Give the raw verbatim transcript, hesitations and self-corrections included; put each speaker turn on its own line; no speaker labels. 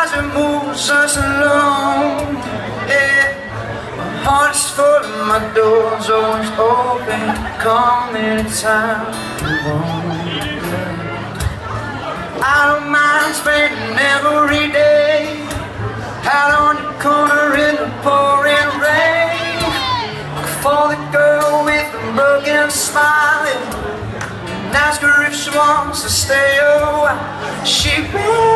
cause it moves us along. Yeah, my heart is full and my door's always open. Come anytime you want. I don't mind spending every day out on the corner in the pouring rain for the girl with the broken smile and ask her if she wants to stay a while. She will.